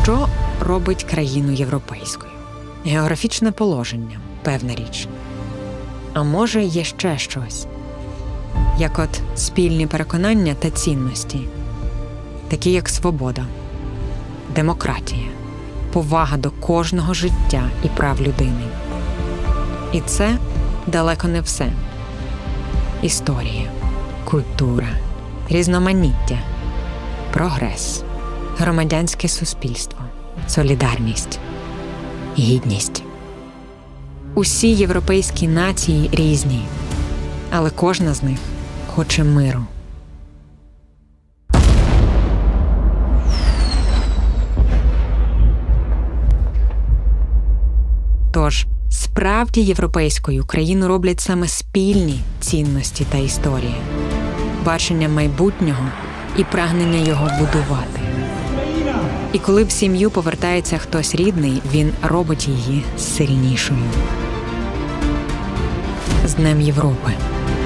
Що робить країну європейською? Географічне положення – певна річ. А може, є ще щось? Як от спільні переконання та цінності, такі як свобода, демократія, повага до кожного життя і прав людини. І це далеко не все. Історія, культура, різноманіття, прогрес, громадянське суспільство, солідарність, гідність. Усі європейські нації різні, але кожна з них хоче миру. Тож, справді європейською країну роблять саме спільні цінності та історія, бачення майбутнього і прагнення його будувати. І коли в сім'ю повертається хтось рідний, він робить її сильнішою. З Днем Європи!